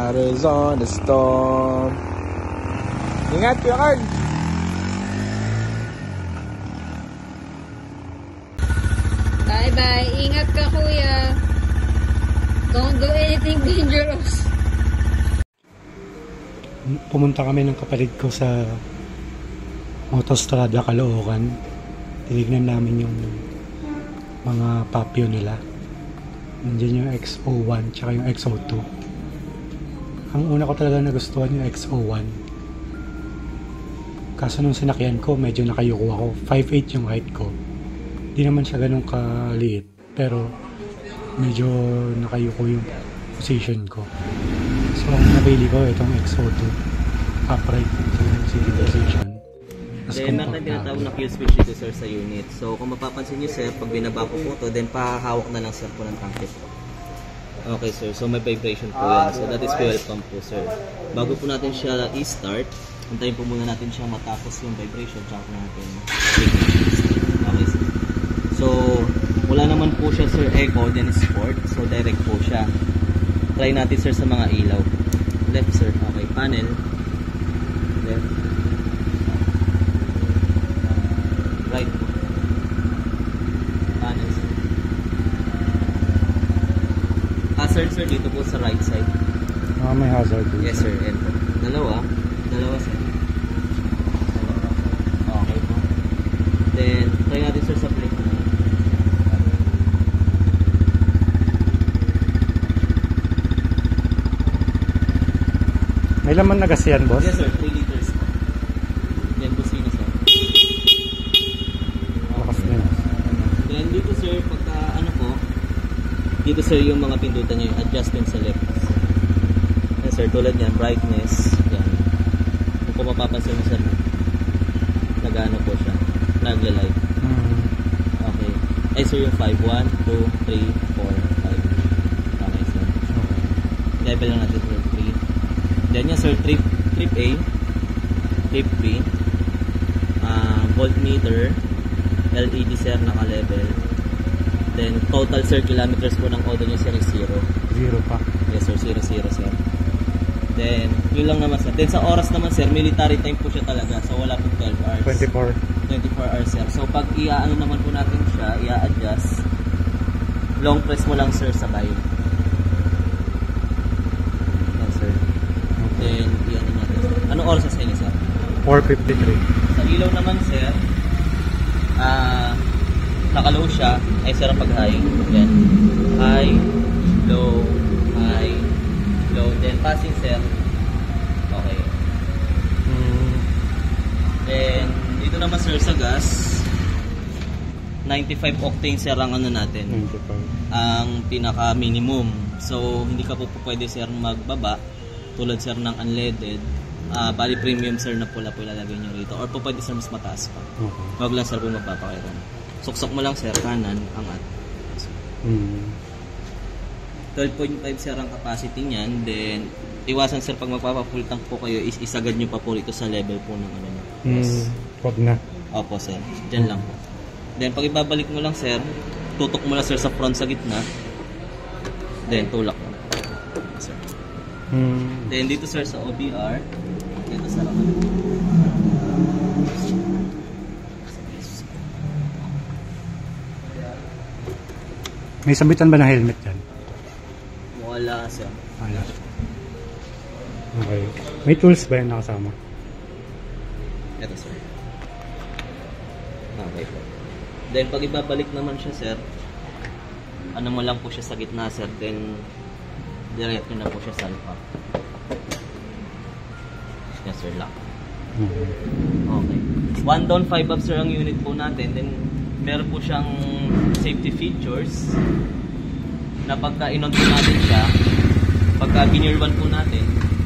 riders on the storm. Ingat, Kuya Carl! Bye-bye. Ingat ka, Kuya. Don't do anything dangerous. Pumunta kami ng kapatid ko sa Autostrada Caloocan. Tinignan namin yung mga papio nila. Nandiyan yung XO1 tsaka yung XO2. Ang una ko talaga nagustuhan yung XO1. Kaso nung sinakyan ko, medyo nakayuko ako. 5'8" yung height ko. Di naman siya ganun kaliit. Pero medyo nakayuko yung position ko. So ang nabili ko itong XO2. Upright yung sitting position. Then meron tayong tinatawag na kill switch dito sir sa unit. So kung mapapansin nyo sir, pag binaba ko po ito, then pahawak na lang sir po ng tanke po. Okay sir, so may vibration po yan. So that is fuel pump po sir. Bago po natin siya i-start, antayin po muna natin siya matapos yung vibration, tsaka po natin okay sir. So wala naman po siya sir eco, then sport. So direct po siya. Try natin sir sa mga ilaw. Left sir, okay, panel. Left. Right. Panel sir. Hazard sir dito po sa right side. May hazard dito. Yes sir, and dalawa sir. Okay po. Then try natin sir sa plate. May laman na gas yan, boss? Yes sir, 3 liters. Yan busina sir. Lakas na yun. Then dito sir, pagka ano po, dito sir yung mga pindutan nyo, yung adjustment sa left. Yan sir, tulad yan, brightness, yan. Kung mapapansin mo sir, nag-ano po siya, nagla-light. Okay. Ay sir, yung 5, 1, 2, 3, 4, 5. Okay sir. Level lang natin sir, 3. Then yan sir, trip A, trip B, voltmeter, LED sir, naka-level. Then total sir, kilometers po ng auto nyo sir is 0. 0 pa. Yes sir, 0, 0 sir. Then yun lang naman sir. Then sa oras naman sir, military time po siya talaga. So wala pong 12 hours. 24 hours sir. So pag iaano naman po natin siya, ia-adjust, long press mo lang sir sabay. Yan sir. Then iano natin sir. Anong oras sa inyo sir? 4:53. Sa ilaw naman sir, naka-low siya, ay sir pag high. Yan. High, low, then passing sir. Okay. Then dito naman sir sa gas, 95 octane sir ang ano natin. 95. Ang pinaka minimum. So hindi ka po pwede sir magbaba tulad sir ng unleaded. Bali premium sir na pula po ilalagay nyo rito, or po pwede sir mas mataas pa. Okay. Wag lang sir kung magpapakailan. Suksok mo lang sir, kanan, angat. 12.5 sir ang capacity niyan. Then iwasan sir pag magpapa-full tank po kayo is isagad nyo pa po rito sa level po ng ano. Yes. Wag na. Opo sir, dyan lang po. Then pag ibabalik mo lang sir, tutok mo lang sir sa front sa gitna. Then tulak mo. Sir. Then dito sir sa OBR, dito sa laman. May sabitan ba ng helmet yan? Wala sir. Wala. Okay. May tools ba yan nakasama? Ito sir. Okay po. Then pag ibabalik naman siya sir, ano mo lang po siya sa gitna sir, then direct nyo na po siya sa alpha. Yes sir, lock. Okay. 1 down 5 up sir ang unit po natin. Then meron po siyang safety features na pagka in-on po natin siya, pagka binir 1 po natin,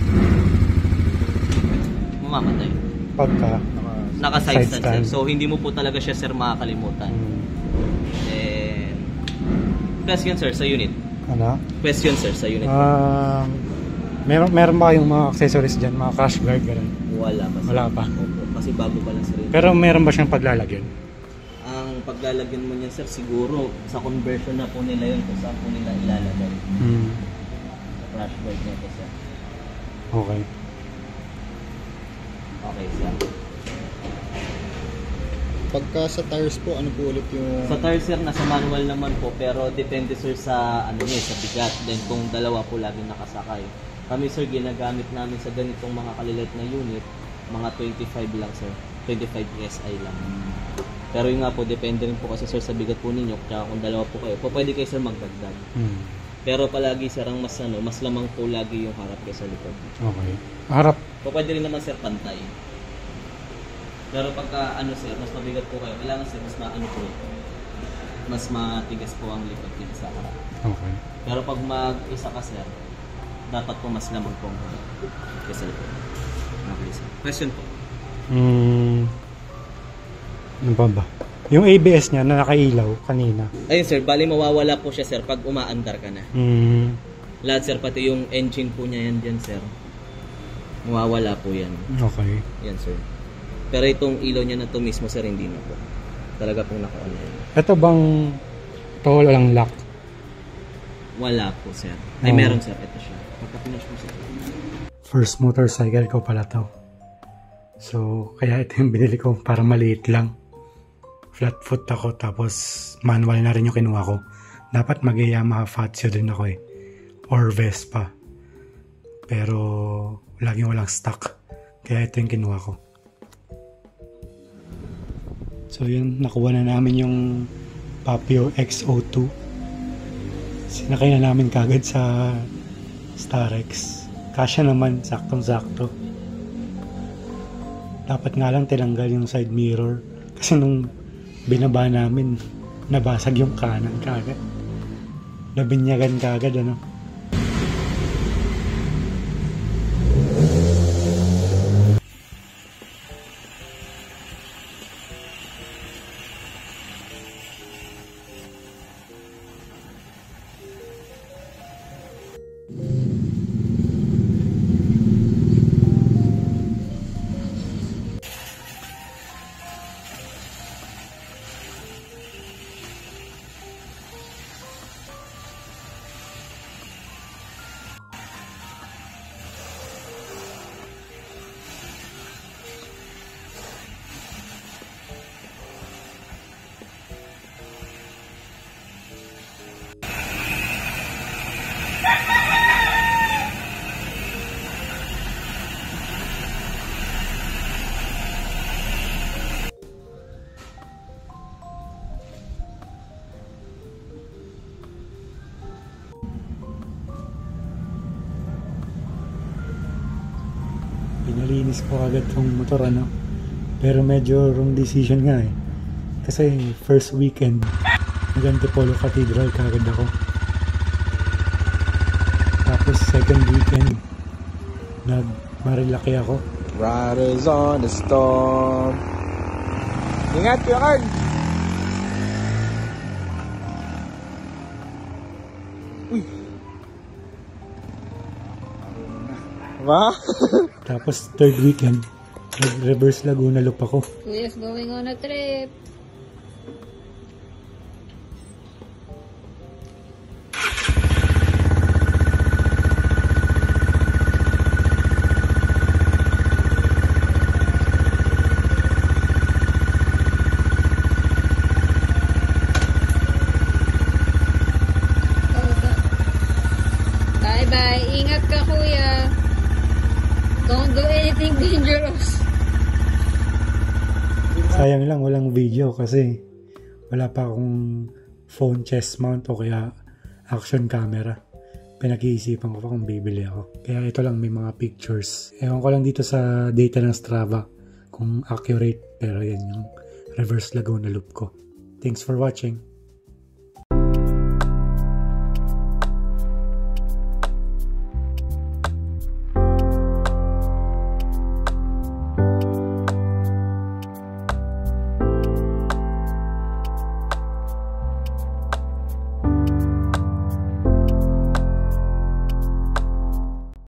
mamamatay. Pagka naka-side stand. So hindi mo po talaga siya sir makakalimutan. Then question sir sa unit. Ano? Question sir sa unit. Meron ba kayong mga accessories dyan? Mga crash guard gano'n? Wala pa sir. Wala pa? Opo, kasi bago pa lang sir. Pero meron ba siyang paglalagyan? Ang paglalagyan mo niyan sir, siguro sa conversion na po nila yun kung saan po nila ilalagay. Sa crash guard nito sir. Okay. Okay, sir. Pagka sa tires po, ano po ulit yung... Sa tires, sir, nasa manual naman po, pero depende, sir, sa sa bigat. Then kung dalawa po laging nakasakay. Kami, sir, ginagamit namin sa ganitong mga kalilit na unit, mga 25 lang, sir. 25 PSI lang. Pero yun nga po, depende rin po kasi, sir, sa bigat po ninyo. Kaya kung dalawa po kayo, pwede kayo, sir, magdagdag. Pero palagi, sir, ang mas lamang po lagi yung harap kaysa likod. Okay. Harap. Pwede rin naman, sir, pantay. Pero pagka, sir, mas mabigat po kayo, kailangan, sir, mas matigas po ang likod dito sa harap. Okay. Pero pag mag-isa ka, sir, dapat po mas lamang po ang harap kaysa likod. Okay, sir. Question po. Ano ba? Yung ABS niya na nakailaw kanina. Ayun, sir, bali mawawala po siya, sir, pag umaandar ka na. Lahat, sir, pati yung engine po niya yan dyan, sir. Mawawala po yan. Okay. Yan, sir. Pero itong ilaw niya na to mismo, sir, hindi na po. Talaga pong naka-on yan. Ito bang ito walang lock? Wala po, sir. Ay, meron, sir. Ito siya. Magka-finish po, sir. First motorcycle ko pala to. So, kaya ito yung binili ko para maliit lang. Flat foot ako, tapos manual na rin yung kinuha ko. Dapat mag-Yamaha Fazio din ako eh. Or Vespa. Pero laging walang stock. Kaya ito yung kinuha ko. So yun, nakuha na namin yung Papio X02. Sinakay na namin kagad sa Starex. Kasya naman, saktong-sakto. Dapat nga lang tinanggal yung side mirror. Kasi nung binaba namin, nabasag yung kanan kagad. Nabinyagan kagad, ano. Pinalinis ko agad tong motor, ano. Pero medyo wrong decision nga eh. Kasi first weekend, nag-Antipolo Cathedral kagad ako. Tapos second weekend, nag-Marilaki ako. Riders on the storm. Ingat, Kuya Carl! Uy! Ba? Tapos third weekend, nag-reverse Laguna Loop ako. Kuya's going on a trip. Bye-bye. Ingat ka, kuya. Don't do anything dangerous. Sayang lang walang video kasi wala pa akong phone chest mount o kaya action camera. Pinag-iisipan ko pa kung bibili ako. Kaya ito lang, may mga pictures. Ewan ko lang dito sa data ng Strava kung accurate, pero yan yung reverse Laguna Loop ko. Thanks for watching.